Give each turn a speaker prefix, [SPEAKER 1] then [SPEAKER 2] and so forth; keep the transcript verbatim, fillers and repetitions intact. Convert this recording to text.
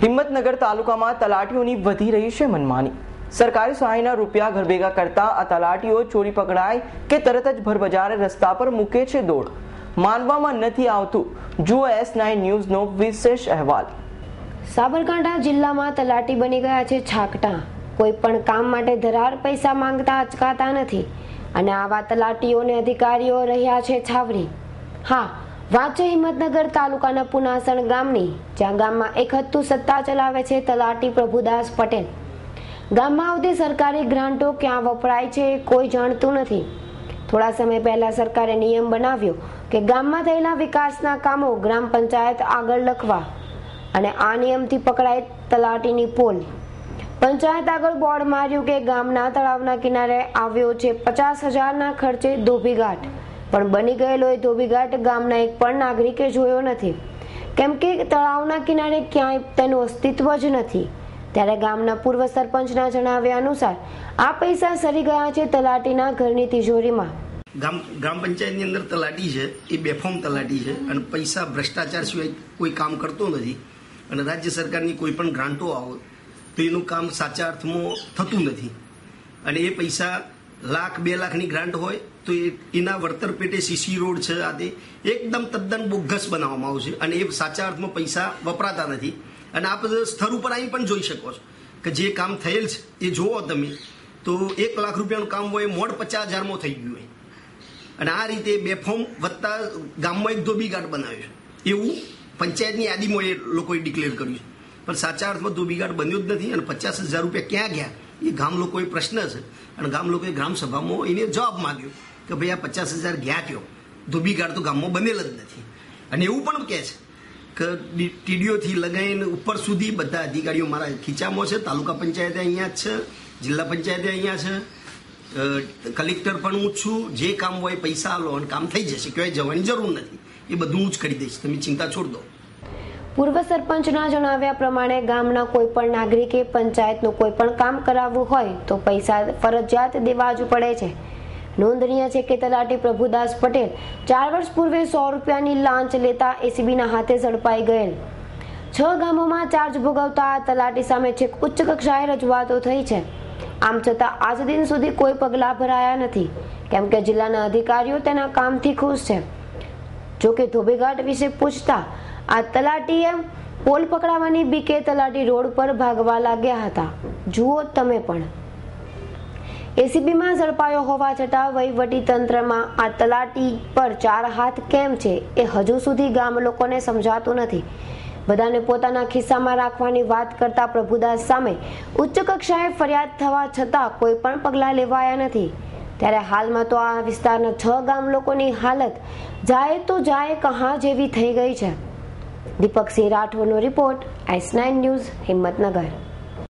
[SPEAKER 1] હિંમતનગર તાલુકામાં તલાટીઓની વધી રહી છે મનમાની। સરકારી સહાયના રૂપિયા ઘર ભેગા કરતા આ તલાટીઓ ચોરી પકડાય કે તરત જ ભરબજારે રસ્તા પર મૂકે છે દોડ। માનવામાં નથી આવતું। જુઓ એસ નાઇન ન્યૂઝનો વિશેષ અહેવાલ।
[SPEAKER 2] સાબરકાંઠા જિલ્લામાં તલાટી બની ગયા છે છાકટા। કોઈ પણ કામ માટે ધરાર પૈસા માંગતા અચકાતા નથી અને આવા તલાટીઓને અધિકારીઓ રહ્યા છે છાવરી। હા, વાત છે હિંમતનગર તાલુકાના પુનાસણ ગામની, જ્યાં ગામમાં એક હત્તુ સત્તા ચલાવે છે તલાટી પ્રભુદાસ પટેલ। ગામમાં આવતી સરકારી ગ્રાન્ટો ક્યાં વપરાય છે કોઈ જાણતું નથી। થોડા સમય પહેલા સરકારે નિયમ બનાવ્યો કે ગામમાં થયેલા વિકાસના કામો ગ્રામ પંચાયત આગળ લખવા, અને આ નિયમથી પકડાય તલાટીની પોલ। પંચાયત આગળ બોર્ડ માર્યું કે ગામના તળાવના કિનારે આવ્યો છે પચાસ હજારના ખર્ચે ધોબીઘાટ, પણ બની ગયેલો એ ધોબીઘાટ ગામના એક પણ નાગરિકે જોયો નથી, કેમ કે તળાવના કિનારે ક્યાંય તેનું અસ્તિત્વ જ નથી। ત્યારે ગામના પૂર્વ સરપંચના જણાવ્યા અનુસાર આ પૈસા સરી ગયા છે તલાટીના ઘરની તિજોરીમાં।
[SPEAKER 3] ગામ ગ્રામ પંચાયતની અંદર તલાટી છે એ બેફોર્મ તલાટી છે અને પૈસા ભ્રષ્ટાચાર સિવાય કોઈ કામ કરતો નથી, અને રાજ્ય સરકારની કોઈ પણ ગ્રાન્ટો આવે તો એનું કામ સાચા અર્થમાં થતું નથી, અને એ પૈસા લાખ બે લાખની ગ્રાન્ટ હોય તો એના વળતર પેટે સીસી રોડ છે આ તે એકદમ તદ્દન બોગસ બનાવવામાં આવે છે, અને એ સાચા અર્થમાં પૈસા વપરાતા નથી। અને આપ સ્થળ ઉપર અહીં પણ જોઈ શકો છો કે જે કામ થયેલ છે એ જોવો તમે તો એક લાખ રૂપિયાનું કામ હોય મોડ પચાસ હજારમાં થઈ ગયું હોય, અને આ રીતે બેફોર્મ વત્તા ગામમાં એક ધોબીઘાટ બનાવ્યો છે એવું પંચાયતની યાદીમાં એ લોકોએ ડિક્લેર કર્યું છે, પણ સાચા અર્થમાં ધોબીઘાટ બન્યો જ નથી। અને પચાસ હજાર રૂપિયા ક્યાં ગયા એ ગામ લોકોએ પ્રશ્ન છે, અને ગામ લોકોએ ગ્રામ સભામાં એને જવાબ માંગ્યો કે ભાઈ આ પચાસ હજાર ગયા કયો, ધોબીઘાટ તો ગામમાં બનેલ જ નથી। અને એવું પણ કહે છે કે ટીડીઓથી લગાવીને ઉપર સુધી બધા અધિકારીઓ મારા ખીચામાં છે। તાલુકા પંચાયતે અહીંયા જ છે, જિલ્લા પંચાયતે અહીંયા છે, કલેક્ટર પણ હું છું। જે કામ હોય પૈસા આલો અને કામ થઈ જશે, ક્યાંય જવાની જરૂર નથી, એ બધું હું જ કરી દઈશ, તમે ચિંતા છોડ દો।
[SPEAKER 2] પૂર્વ સરપંચના જણાવ્યા પ્રમાણે ગામના કોઈ પણ નાગરિકે પંચાયતનું કોઈ પણ કામ કરાવવું હોય તો પૈસા ફરજિયાત દેવા જ પડે છે। નોંધનીય છે કે તલાટી પ્રભુદાસ પટેલ ચાર વર્ષ પૂર્વે સો રૂપિયાની લાંચ લેતા એસીબીના હાથે ઝડપાઈ ગયેલ। છ ગામોમાં ચાર્જ ભોગવતા આ તલાટી સામે છેક ઉચ્ચ કક્ષાએ રજૂઆતો થઈ છે। આમ છતાં આજ દિન સુધી કોઈ પગલાં ભરાયા નથી, કેમ કે જિલ્લાના અધિકારીઓ તેના કામથી ખુશ છે। જો કે ધોબીઘાટ વિશે પૂછતા આ તલાટીએ પોલ પકડાવવાની બીકે તલાટી રોડ પર ભાગવા લાગ્યા હતા। જુઓ તમે પણ। એસીબીમાં ઝડપાયો હોવા છતાં વહીવટી તંત્રમાં આ તલાટી પર ચાર હાથ કેમ છે એ હજુ સુધી ગામ લોકોને સમજાતું નથી। બધાને પોતાના ખિસ્સામાં રાખવાની વાત કરતા પ્રભુદાસ સામે ઉચ્ચ કક્ષાએ ફરિયાદ થવા છતાં કોઈ પણ પગલાં લેવાયા નથી। ત્યારે હાલમાં તો આ વિસ્તારના છ ગામ લોકોની હાલત જાય તો જાય કહાં જેવી થઈ ગઈ છે। દીપકસિંહ રાઠોડનો report, S nine news, Himmatnagar.